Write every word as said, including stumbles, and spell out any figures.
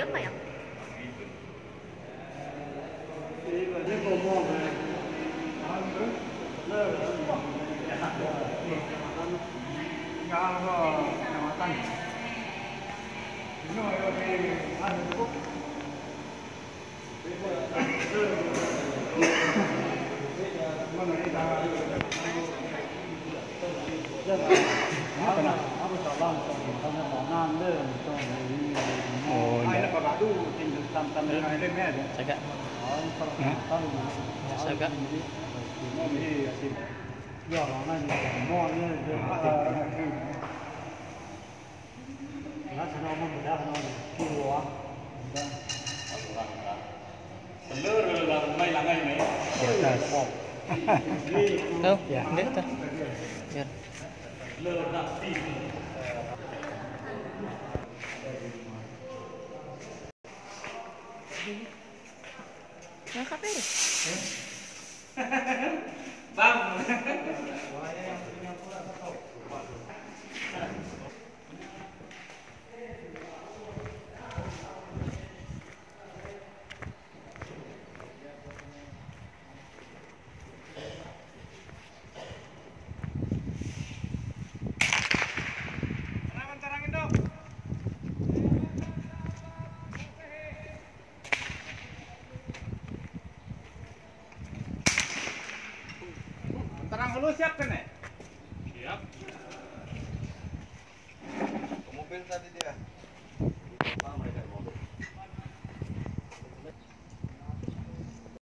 apa ya? Oh, Ai iya. là bà đu thì làm tầm này lên mẹ đấy. Jaga. Jaga. Nó mới thì giờ nó là ngon như nó sẽ nó mình đã nó chua lơ là may là ngay này. Di atas. Tuh, lihat tuh. Lihat. Lơ là tí. Nggak kape deh. Bang. Terangin dong. Terang dulu siap kan ya? Siap. Mobil tadi dia.